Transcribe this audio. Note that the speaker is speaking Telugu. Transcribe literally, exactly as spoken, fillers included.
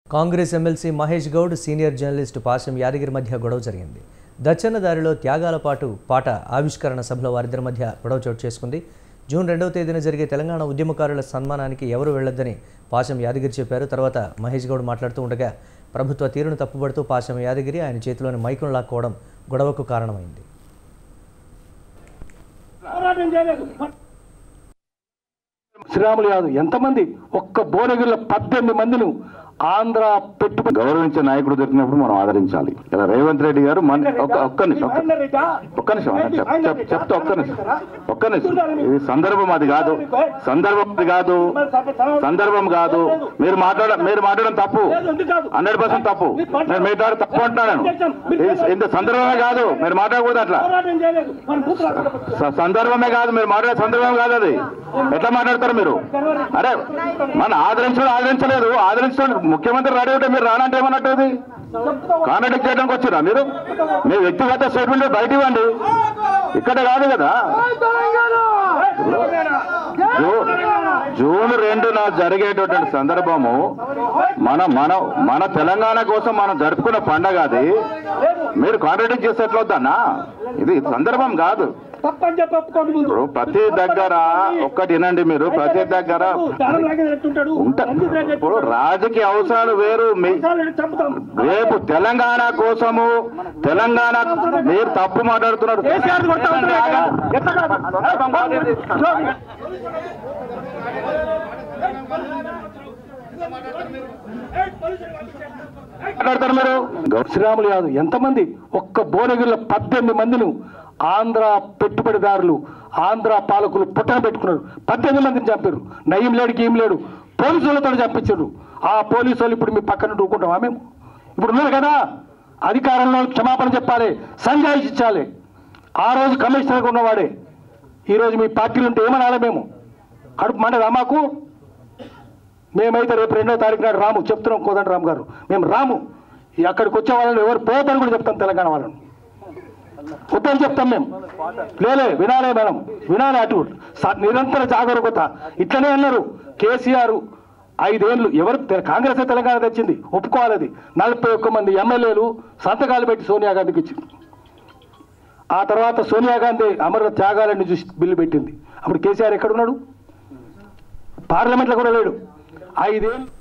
Congress MLC Mahesh Goud senior journalist Pasham Yadagiri మధ్య గొడవ జరిగింది. దచ్చన్న దారిలో త్యాగాల పాటు పాట ఆవిష్కరణ సభలో వారిద్దరి మధ్య గొడవ చోటు చేసుకుంది. జూన్ రెండవ తేదీన జరిగే తెలంగాణ ఉద్యమకారుల సన్మానానికి ఎవరు వెళ్లొద్దని పాశం యాదగిరి చెప్పారు. తర్వాత మహేష్ గౌడ్ మాట్లాడుతూ ఉండగా ప్రభుత్వ తీరును తప్పుపడుతూ పాశం యాదగిరి ఆయన చేతిలోని మైకును లాక్కోవడం గొడవకు కారణమైంది. శ్రీరాములు యాదవ్ ఎంతమంది ఒక్క భువనగిరిలో పద్దెనిమిది మందిని ఆంధ్ర పెట్టుబడి గౌరవించే నాయకుడు దొరికినప్పుడు మనం ఆదరించాలి. ఇలా రేవంత్ రెడ్డి గారు మన ఒక్క నిమిషం ఒక్క నిమిషం చెప్తా ఒక్క నిమిషం ఒక్క నిమిషం ఇది సందర్భం అది కాదు సందర్భం అది కాదు సందర్భం కాదు మీరు మాట్లాడ మీరు మాట్లాడడం తప్పు, హండ్రెడ్ పర్సెంట్ తప్పు. నేను మీ ద్వారా తప్పు అంటున్నాను. ఇంత సందర్భమే కాదు మీరు మాట్లాడకూడదు. అట్లా సందర్భమే కాదు మీరు మాట్లాడే సందర్భం కాదు. అది ఎట్లా మాట్లాడతారు మీరు? అరే మన ఆదరించడం ఆదరించలేదు ఆదరించడం ముఖ్యమంత్రి రెడీ ఉంటే మీరు రానంటే ఏమన్నట్టు? అది కాంట్రాక్ట్ చేయడానికి వచ్చిరా మీరు? మీ వ్యక్తిగత స్టేట్మెంట్ బయట ఇవ్వండి, ఇక్కడ కాదు కదా. జూన్ రెండున జరిగేటటువంటి సందర్భము మన మన మన తెలంగాణ కోసం మనం జరుపుకున్న పండగ. అది మీరు కాంట్రాక్ట్ చేస్తే ఎట్లా వద్దన్నా? ఇది సందర్భం కాదు. ప్రతి దగ్గర ఒక్కటి వినండి మీరు, ప్రతి దగ్గర ఇప్పుడు రాజకీయ అవసరాలు వేరు. రేపు తెలంగాణ కోసము తెలంగాణ మీరు తప్పు మాట్లాడుతున్నారు. మాట్లాడతారు మీరు. శ్రీరాములు యాదవ్ ఎంతమంది ఒక్క భువనగిరిలో పద్దెనిమిది మందిని ఆంధ్ర పెట్టుబడిదారులు ఆంధ్ర పాలకులు పుట్టన పెట్టుకున్నారు. పద్దెనిమిది మందిని చంపారు. నయం లేడు గీం లేడు పోలీసులతో చంపించారు. ఆ పోలీసు వాళ్ళు ఇప్పుడు మీ పక్కన ఊరుకుంటామా? మేము ఇప్పుడు ఉన్నారు కదా అధికారంలో క్షమాపణ చెప్పాలి, సంజాయిషి ఇచ్చాలి. ఆ రోజు కమిషనర్గా ఉన్నవాడే ఈరోజు మీ పార్టీలు ఉంటే ఏమనాలి? మేము కడుపు మండదా మాకు? మేమైతే రేపు రెండో తారీఖు నాడు రాము చెప్తున్నాం. కోదండ రాము గారు మేము రాము. అక్కడికి వచ్చే వాళ్ళని ఎవరు పోతారని కూడా చెప్తాం. తెలంగాణ వాళ్ళను వద్దని చెప్తాం మేము. లేలే వినాలే మేడం వినాలి. అటు నిరంతర జాగరూకత. ఇట్లనే అన్నారు కేసీఆర్ ఐదేళ్ళు. ఎవరు కాంగ్రెస్ తెలంగాణ తెచ్చింది ఒప్పుకోవాలి. అది నలభై ఒక్క మంది ఎమ్మెల్యేలు సంతకాలు పెట్టి సోనియా గాంధీకి ఇచ్చింది. ఆ తర్వాత సోనియా గాంధీ అమర త్యాగాలని చూసి బిల్లు పెట్టింది. అప్పుడు కేసీఆర్ ఎక్కడున్నాడు? పార్లమెంట్లో కూడా లేడు. ఐదేళ్ళు